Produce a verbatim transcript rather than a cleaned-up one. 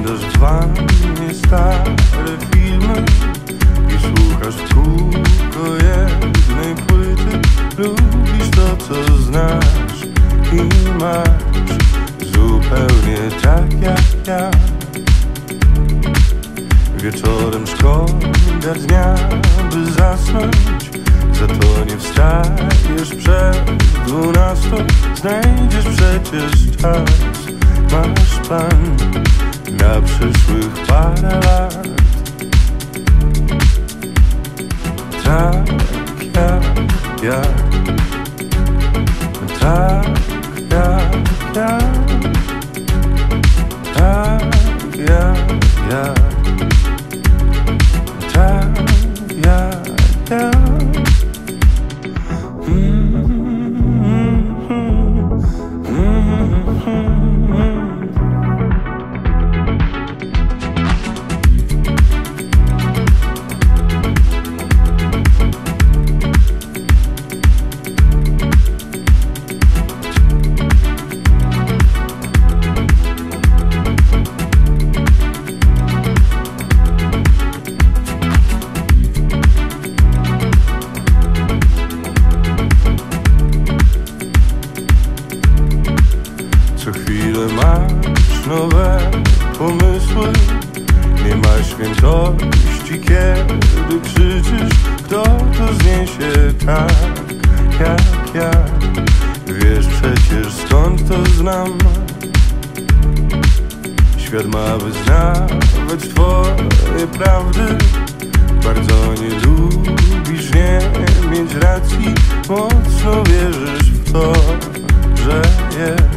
Oglądasz w wannie stare filmy i słuchasz w kółko jednej płyty. Lubisz to, co znasz i masz, zupełnie tak jak ja. Wieczorem szkoda dnia, by zasnąć, za to nie wstajesz przed dwunastą. Znajdziesz przecież czas, masz plan na przyszłych parę lat. Tak jak ja, tak jak ja, tak jak ja, tak jak ja. Co chwilę masz nowe pomysły, nie ma świętości, kiedy krzyczysz. Kto to zniesie tak jak ja? Wiesz przecież skąd to znam. Świat ma wyznawać twoje prawdy. Bardzo nie lubisz nie mieć racji. Mocno wierzysz w to, że jest